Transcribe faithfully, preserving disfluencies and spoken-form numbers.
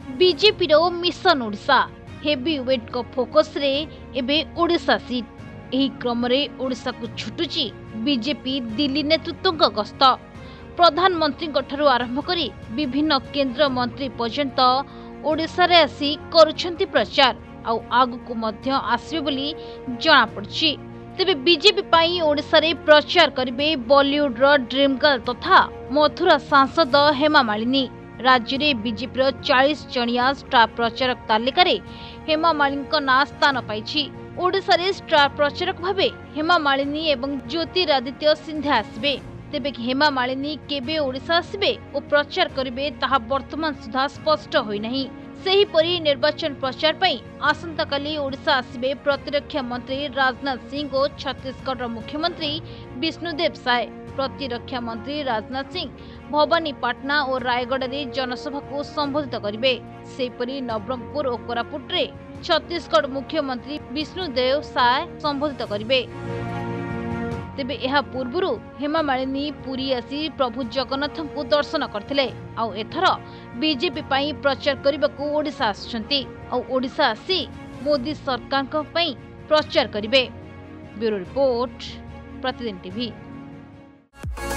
BJP रो mission Odisha heavy weight को focus रे एबे ओडिशा सीट एही क्रम रे ओडिशा को छुटुची बीजेपी दिल्ली नेतृत्व गस्त प्रधानमंत्री ठरू आरंभ करी विभिन्न केंद्र मंत्री पर्यंत ओडिशा रे आसी करुछंती प्रचार आउ आगु मध्य आसीबे बोली जणा पड़छि। तेबे बीजेपी पाई ओडिशा रे प्रचार करिवे बॉलीवुड रो ड्रीम गर्ल तथा मथुरा सांसद हेमा मालिनी। राज्य में बीजेपी चालीस जणिया स्टार प्रचारक तालिका रे हेमा मालिनी ना स्थान पाई। ओडिशा रे स्टार प्रचारक भावे हेमा मालिनी एवं ज्योतिरादित्य सिंधिया आसबे। तेबे हेमा मालिनी केबे ओडिशा आसबे और प्रचार करिवे ताहा वर्तमान सुधा स्पष्ट होई नाही। सेहीपरि निर्वाचन प्रचार पई आसंता काली ओडिशा आसबे प्रतिरक्षा मंत्री राजनाथ सिंह और छत्तीसगढ़ मुख्यमंत्री विष्णुदेव साय। प्रतिरक्षा मंत्री राजनाथ सिंह भवानीपाटना और रायगढ़ में जनसभा को संबोधित करेंगे। सेहीपरि नवरंगपुर और कोरापुट रे छत्तीसगढ़ मुख्यमंत्री विष्णुदेव साय संबोधित करेंगे। तेबे एहा पूर्वरु हेमा मालिनी पुरी आसी प्रभु जगन्नाथ को दर्शन करथिले आउ एथर बीजेपी पाई प्रचार करबाकू ओडिशा आछंती आउ ओडिशा आसी मोदी सरकार को पाई प्रचार करिवे। Bureau report Pratidin TV.